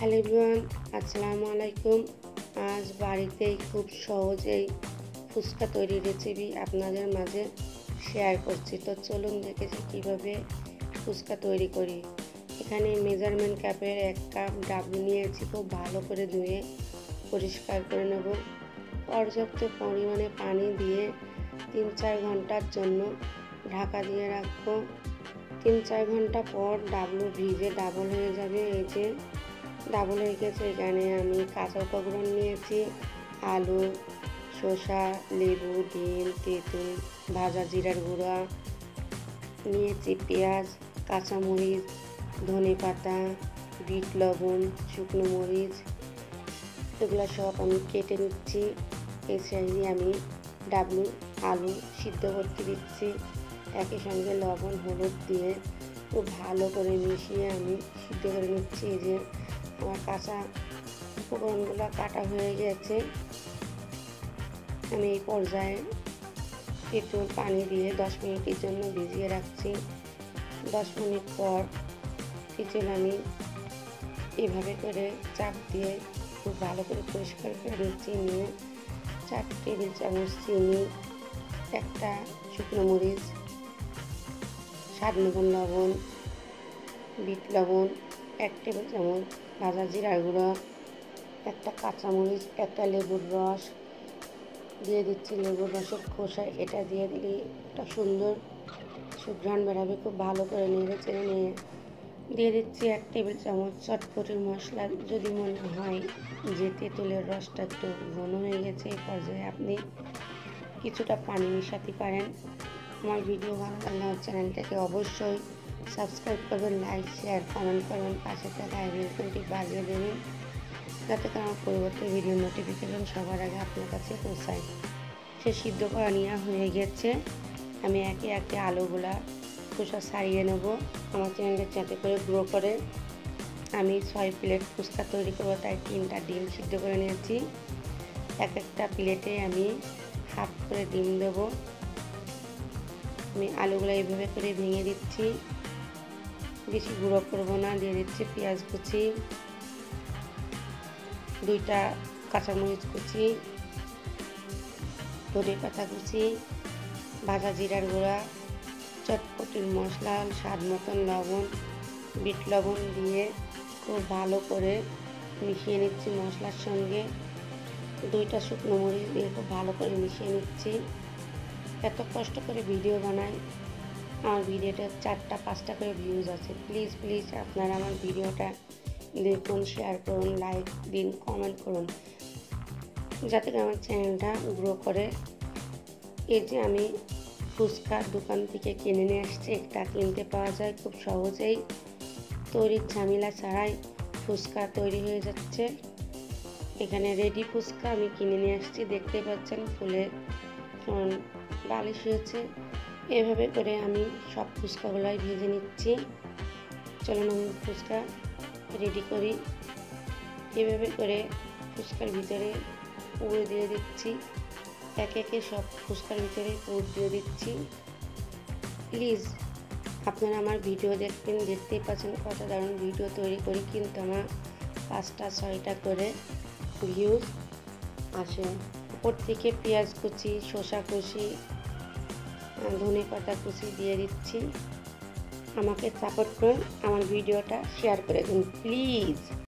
Hello everyone, আসসালামু আলাইকুম। আজ বাড়িতেই খুব সহজেই ফুচকা তৈরির রেসিপি আপনাদের মাঝে শেয়ার করছি। তো চলুন দেখেছি কীভাবে ফুচকা তৈরি করি। এখানে মেজারমেন্ট কাপের 1 কাপ ডাব নিয়েছি, খুব ভালো করে ধুয়ে পরিষ্কার করে নেব। পর্যাপ্ত পরিমাণে পানি দিয়ে 3-4 ঘন্টার জন্য ঢাকা দিয়ে রাখবো। 3-4 ঘন্টা পর ডাবলু ভিজে ডাবল হয়ে যাবে। এই যে ডাবল হয়ে গেছে। এখানে আমি কাঁচা উপকরণ নিয়েছি: আলু, শসা, লেবু, ডিম, তেঁতুল, ভাজা জিরার গুঁড়া নিয়েছি, পেঁয়াজ, কাঁচামরিচ, ধনেপাতা, বিট লবণ, শুকনো মরিচ, এগুলো সব আমি কেটে নিচ্ছি। এই সাইজে আমি ডাবলু আলু সিদ্ধ করতে দিচ্ছি। একই সঙ্গে লবণ হলুদ দিয়ে খুব ভালো করে মিশিয়ে আমি সিদ্ধ করে নিচ্ছি। এই যে আমার কাঁচা উপকরণগুলো কাটা হয়ে গেছে। আমি এই পর্যায়ে একটু পানি দিয়ে 10 মিনিটের জন্য ভিজিয়ে রাখছি। 10 মিনিট পর তেঁতুল আমি এভাবে করে চাপ দিয়ে খুব ভালো করে পরিষ্কার করে নিচ্ছি। নিয়ে 4 টেবিল চামচ চিনি, একটা শুকনো মরিচ, স্বাদ মতন লবণ, বিট লবণ, 1 টেবিল চামচ ভাজা জিরার গুঁড়ো, একটা কাঁচামরিচ, একটা লেবুর রস দিয়ে দিচ্ছি। লেবুর রসের খোসা এটা দিয়ে দিলে একটা সুন্দর সুঘ্রাণ বেরাবে। খুব ভালো করে নেড়ে চেড়ে নিয়ে দিয়ে দিচ্ছি 1 টেবিল চামচ চটপটির মশলা। যদি মনে হয় যে তেঁতুলের রসটা একটু ঘন হয়ে গেছে, এই পর্যায়ে আপনি কিছুটা পানি মেশাতে পারেন। আমার ভিডিও ভালো লাগলে আমার চ্যানেলটাকে অবশ্যই সাবস্ক্রাইব করবেন, লাইক, শেয়ার, কমেন্ট করবেন, পাশে থাকা আইকনটি বাজিয়ে দেবেন, যাতে করে আমার পরবর্তী ভিডিও নোটিফিকেশন সবার আগে আপনার কাছে পৌঁছায়। সে সিদ্ধ করা নেওয়া হয়ে গেছে। আমি একে একে আলুগুলা খোসা ছাড়িয়ে নেব আমার চ্যানেলটা যাতে করে গ্রো করে। আমি 6 প্লেট ফুচকা তৈরি করবো, তাই 3টা ডিম সিদ্ধ করে নিয়েছি। একটা প্লেটে আমি হাফ করে ডিম দেবো। আমি আলুগুলো এইভাবে করে ভেঙে দিচ্ছি, বেশি গুঁড়ো করবো না। দিয়ে দিচ্ছি পেঁয়াজ কুচি, 2টা কাঁচামরিচ কুচি, ধনেপাতা কুচি, ভাজা জিরার গুঁড়া, চটপটির মশলা, স্বাদ মতন লবণ, বিট লবণ দিয়ে খুব ভালো করে মিশিয়ে নিচ্ছি মশলার সঙ্গে। 2টা শুকনো মরিচ দিয়ে খুব ভালো করে মিশিয়ে নিচ্ছি। এত কষ্ট করে ভিডিও বানাই, আমার ভিডিওটা 4টা-5টা করে ভিউজ আছে। প্লিজ আপনারা আমার ভিডিওটা দেখুন, শেয়ার করুন, লাইক দিন, কমেন্ট করুন, যাতে আমার চ্যানেলটা গ্রো করে। এই যে আমি ফুচকা দোকান থেকে কিনে নিয়ে আসছি। এটা কিনতে পাওয়া যায় খুব সহজেই, তৈরির ঝামেলা ছাড়াই ফুচকা তৈরি হয়ে যাচ্ছে। এখানে রেডি ফুচকা আমি কিনে নিয়ে আসছি, দেখতে পাচ্ছেন ফুলে বালিশ হয়েছে। এভাবে করে আমি সব ফুচকাগুলোই ভেজে নিচ্ছি। চলুন আমি ফুচকা রেডি করি। এভাবে করে ফুচকার ভিতরে পুর দিয়ে দিচ্ছি। একে একে সব ফুচকার ভিতরে পুর দিয়ে দিচ্ছি। প্লিজ আপনারা আমার ভিডিও দেখবেন, দেখতেই পাচ্ছেন কত দারুণ ভিডিও তৈরি করি, কিন্তু আমার 5টা-6টা করে ভিউজ আসে। উপর থেকে পেঁয়াজ কুচি, শসা কুচি, ধনেপাতা কুচি দিয়ে দিচ্ছি। আমাকে সাপোর্ট করুন, আমার ভিডিওটা শেয়ার করে দিন প্লিজ।